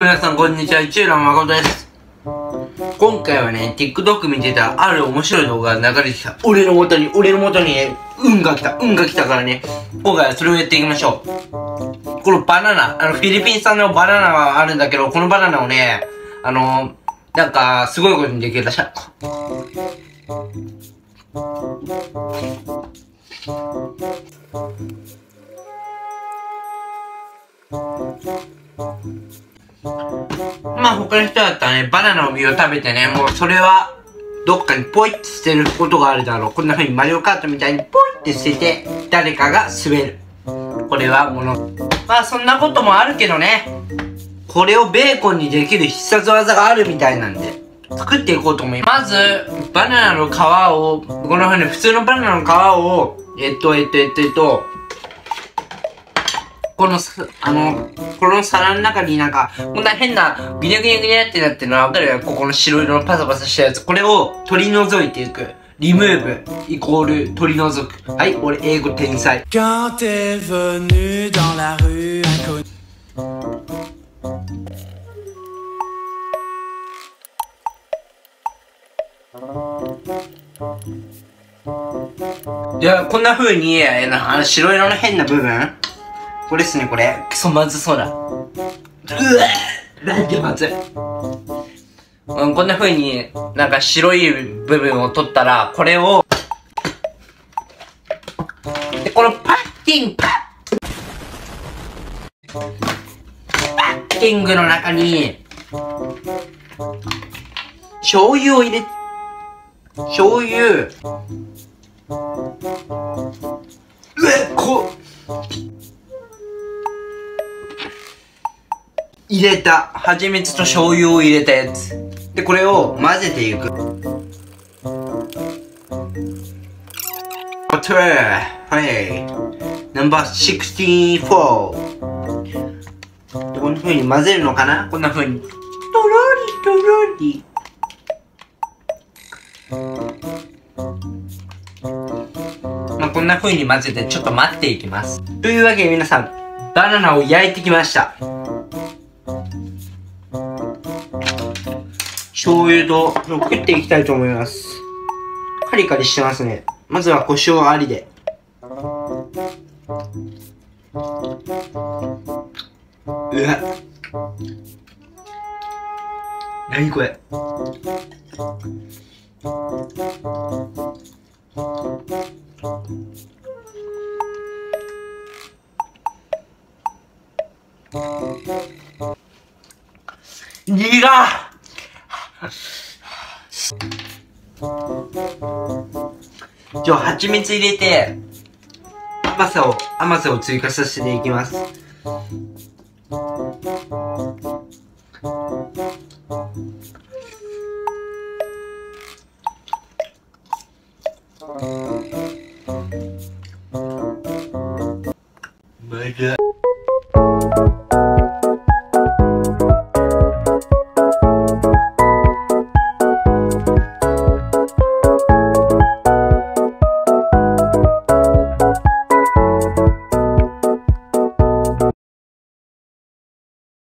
皆さんこんにちは、一浦誠です。今回はね、TikTok 見てたある面白い動画が流れてきた。俺の元にね、運が来たからね、今回はそれをやっていきましょう。このバナナ、フィリピン産のバナナがあるんだけど、このバナナをね、なんか、すごいことにできるらしい。まあ他の人だったらね、バナナの実を食べてね、もうそれは、どっかにポイって捨てることがあるだろう。こんな風にマリオカートみたいにポイって捨てて、誰かが滑る。これはまあそんなこともあるけどね、これをベーコンにできる必殺技があるみたいなんで、作っていこうと思います。まず、バナナの皮を、この風に普通のバナナの皮を、この皿の中になんか、こんな変なグニャグニャグニャってなってるのはわかるよ。ここの白色のパサパサしたやつ。これを取り除いていく。リムーブイコール取り除く。はい、俺英語天才。Quand t'es venu dans la rue inconnue。では、こんな風に、白色の変な部分。これっすね、これ。クソまずそうだ。なんでまずい。こんな風になんか白い部分を取ったら、これを、で、このパッキングの中に、醤油を入れ、入れた。蜂蜜と醤油を入れたやつ。で、これを混ぜていく。はい。ナンバー64。で、こんな風に混ぜるのかな？こんな風に。とろり。まあ、こんな風に混ぜてちょっと待っていきます。というわけで皆さん、バナナを焼いてきました。醤油と食っていきたいと思います。カリカリしてますね。まずは胡椒ありで。うわ。何これ。苦っ。蜂蜜入れて甘さを追加させていきます。まず